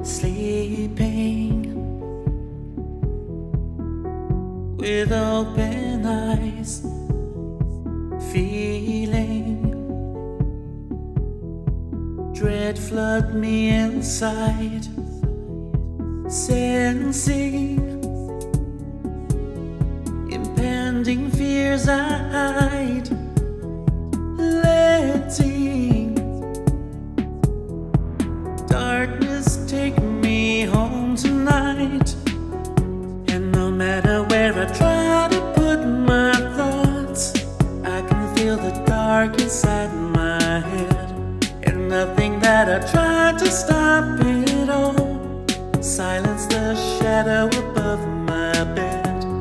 sleeping with open eyes, feeling dread flood me inside, sensing impending fears I hide, letting darkness take me home tonight. And no matter where I try to put my thoughts, I can feel the dark inside my head. And nothing that I tried to stop it all silence the shadow above my bed.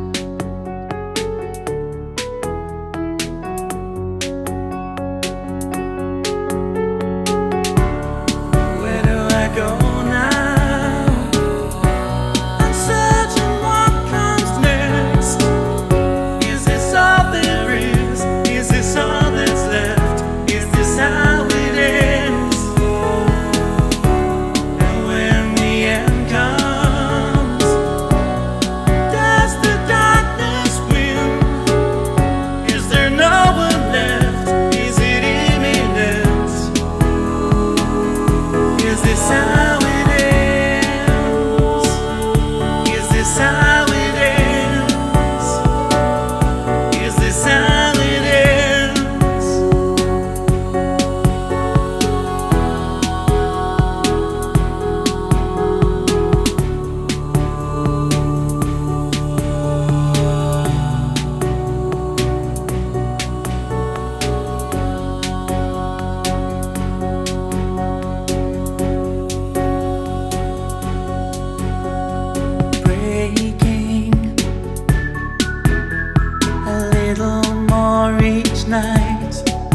Night,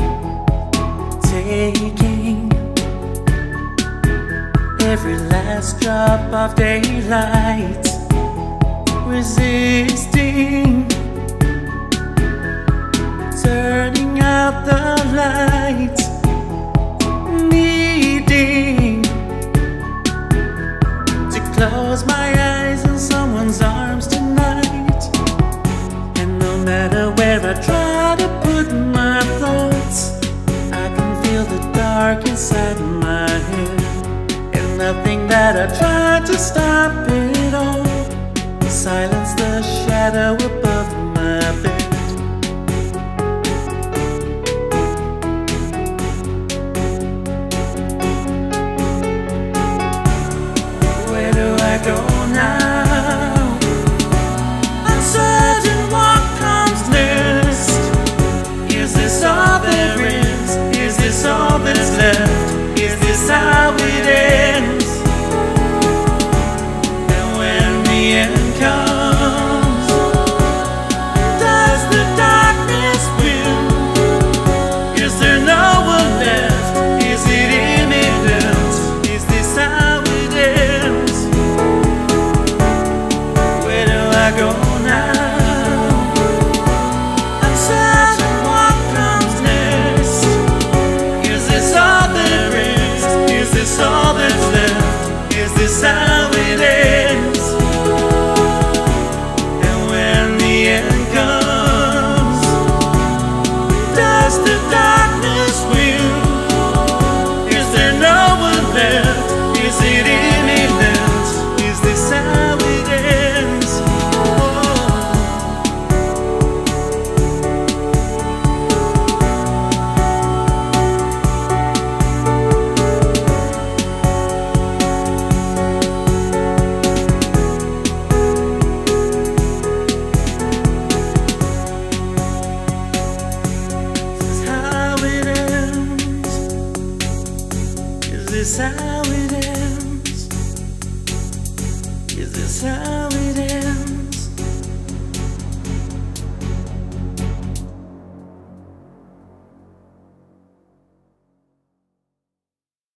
taking every last drop of daylight, resisting turning out the light, needing to close my eyes in someone's arms tonight. And no matter where I try to put my thoughts, I can feel the dark inside my head. And nothing that I tried to stop it all silence the shadow above my bed. Where do I go now? Uncertain what comes next. Is this all there is? Is this all that's left? Is this how it ends? And when the end comes, does the darkness win? Is there no one left? Is it imminent? Is this how it ends? Where do I go now? All that's left, is this how it ends? And when the end comes, does the darkness win? Is there no one left? Is it imminent? Is this how it ends? Is this how it ends? Is this how it ends?